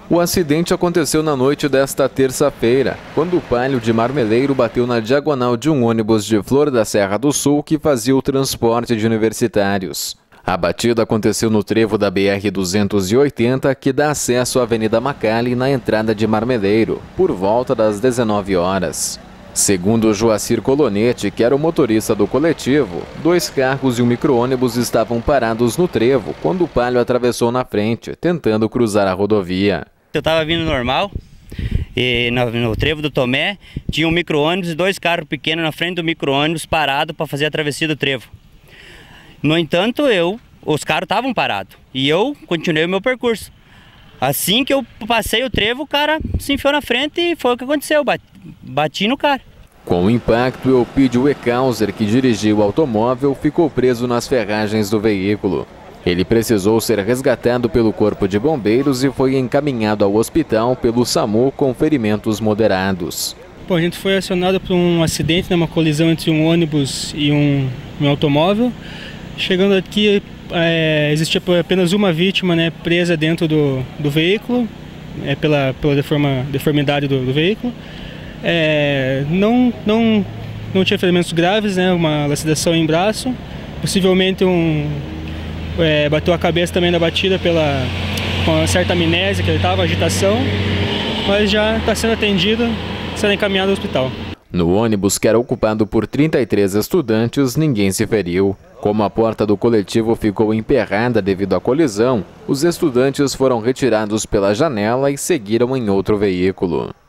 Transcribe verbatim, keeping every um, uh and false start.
O acidente aconteceu na noite desta terça-feira, quando o Palio de Marmeleiro bateu na diagonal de um ônibus de Flor da Serra do Sul que fazia o transporte de universitários. A batida aconteceu no trevo da B R duzentos e oitenta, que dá acesso à Avenida Macali na entrada de Marmeleiro, por volta das dezenove horas. Segundo Joacir Colonete, que era o motorista do coletivo, dois carros e um micro-ônibus estavam parados no trevo quando o Palio atravessou na frente, tentando cruzar a rodovia. Eu estava vindo normal, e no, no trevo do Tomé tinha um micro-ônibus e dois carros pequenos na frente do micro-ônibus parado para fazer a travessia do trevo. No entanto, eu, os carros estavam parados e eu continuei o meu percurso. Assim que eu passei o trevo, o cara se enfiou na frente e foi o que aconteceu, bati, bati no cara. Com o impacto, o Elpidio Ecauser, que dirigiu o automóvel, ficou preso nas ferragens do veículo. Ele precisou ser resgatado pelo Corpo de Bombeiros e foi encaminhado ao hospital pelo SAMU com ferimentos moderados. Bom, a gente foi acionado por um acidente, né, uma colisão entre um ônibus e um, um automóvel. Chegando aqui, é, existia apenas uma vítima, né, presa dentro do, do veículo, é, pela, pela deforma, deformidade do, do veículo. É, não, não, não tinha ferimentos graves, né, uma laceração em braço, possivelmente um, é, bateu a cabeça também da batida pela, com uma certa amnésia que ele estava, agitação, mas já está sendo atendido, sendo encaminhado ao hospital. No ônibus, que era ocupado por trinta e três estudantes, ninguém se feriu. Como a porta do coletivo ficou emperrada devido à colisão, os estudantes foram retirados pela janela e seguiram em outro veículo.